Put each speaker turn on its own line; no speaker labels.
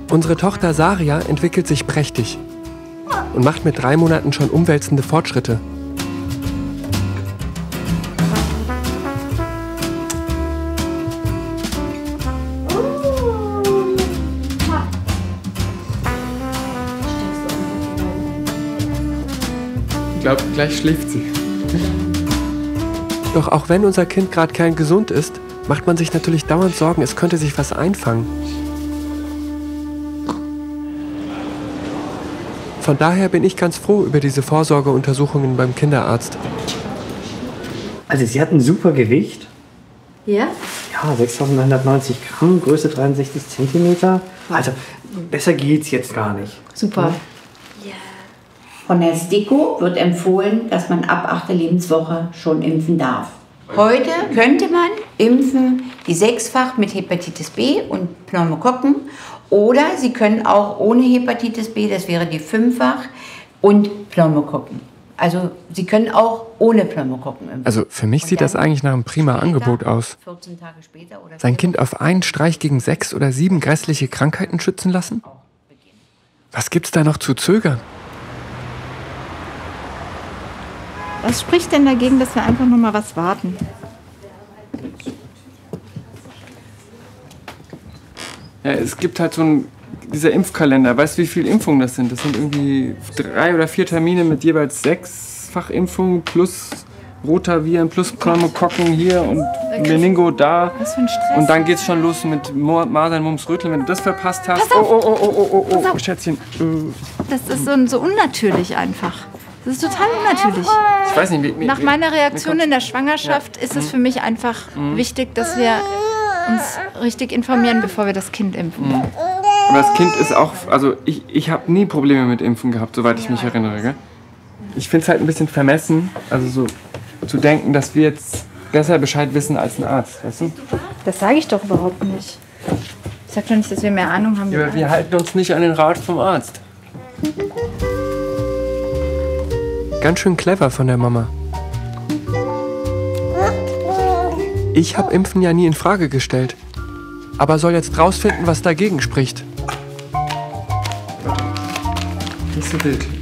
Unsere Tochter Saria entwickelt sich prächtig und macht mit 3 Monaten schon umwälzende Fortschritte.
Ich glaube, gleich schläft sie.
Doch auch wenn unser Kind gerade kerngesund ist, macht man sich natürlich dauernd Sorgen, es könnte sich was einfangen. Von daher bin ich ganz froh über diese Vorsorgeuntersuchungen beim Kinderarzt.
Also sie hat ein super Gewicht.
Ja?
Ja, 6.990 Gramm, Größe 63 Zentimeter. Also besser geht's jetzt gar nicht.
Super.
Von der STIKO wird empfohlen, dass man ab 8. Lebenswoche schon impfen darf. Heute könnte man impfen die 6-fach mit Hepatitis B und Pneumokokken. Oder Sie können auch ohne Hepatitis B, das wäre die 5-fach, und Pneumokokken. Also Sie können auch ohne Pneumokokken impfen.
Also für mich sieht das eigentlich nach einem prima Angebot aus.
14 Tage später oder
Sein Kind auf einen Streich gegen 6 oder 7 grässliche Krankheiten schützen lassen? Was gibt's da noch zu zögern?
Was spricht denn dagegen, dass wir einfach noch mal was warten?
Ja, es gibt halt dieser Impfkalender. Weißt du, wie viele Impfungen das sind? Das sind irgendwie 3 oder 4 Termine mit jeweils 6-fach Impfungen plus Rotaviren plus Pneumokokken hier und Meningo da.
Was für ein Stress.
Und dann geht's schon los mit Masern, Mumps, Röteln. Wenn du das verpasst hast. Oh, Schätzchen.
Das ist so unnatürlich einfach. Das ist total unnatürlich.
Ich weiß nicht,
Nach meiner Reaktion in der Schwangerschaft ist es für mich einfach wichtig, dass wir uns richtig informieren, bevor wir das Kind impfen.
Aber das Kind ist auch, also ich habe nie Probleme mit Impfen gehabt, soweit ich mich erinnere. Gell? Ich finde es halt ein bisschen vermessen, also so zu denken, dass wir jetzt besser Bescheid wissen als ein Arzt, weißt du?
Das sage ich doch überhaupt nicht. Ich sage doch nicht, dass wir mehr Ahnung haben.
Ja, aber wir halten uns nicht an den Rat vom Arzt.
Ganz schön clever von der Mama. Ich habe Impfen ja nie in Frage gestellt, aber soll jetzt rausfinden, was dagegen spricht.
Nicht so wild.